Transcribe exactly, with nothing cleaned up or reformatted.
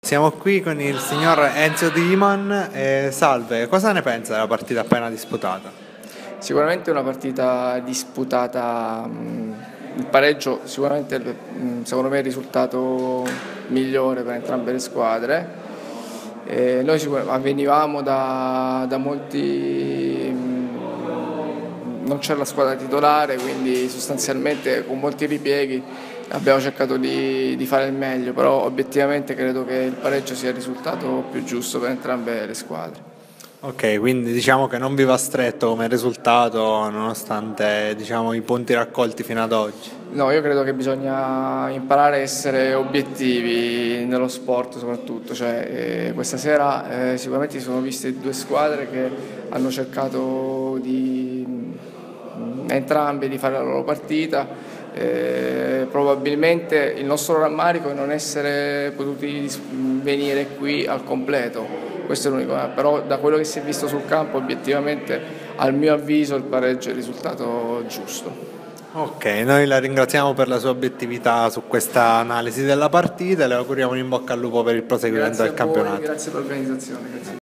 Siamo qui con il signor Enzo Dimon. Eh, salve, cosa ne pensa della partita appena disputata? Sicuramente è una partita disputata, mh, il pareggio sicuramente mh, secondo me è il risultato migliore per entrambe le squadre. E noi sicur- venivamo da, da molti, mh, non c'era la squadra titolare, quindi sostanzialmente con molti ripieghi abbiamo cercato di, di fare il meglio, però obiettivamente credo che il pareggio sia il risultato più giusto per entrambe le squadre. Ok, quindi diciamo che non vi va stretto come risultato nonostante, diciamo, i punti raccolti fino ad oggi. No, io credo che bisogna imparare a essere obiettivi nello sport soprattutto, cioè, eh, questa sera eh, sicuramente si sono viste due squadre che hanno cercato di mh, entrambe di fare la loro partita, eh, probabilmente il nostro rammarico è non essere potuti venire qui al completo, questo è l'unico, però da quello che si è visto sul campo obiettivamente al mio avviso il pareggio è il risultato giusto. Ok, noi la ringraziamo per la sua obiettività su questa analisi della partita e le auguriamo un in bocca al lupo per il proseguimento Grazie del a voi, campionato. grazie per l'organizzazione. Grazie.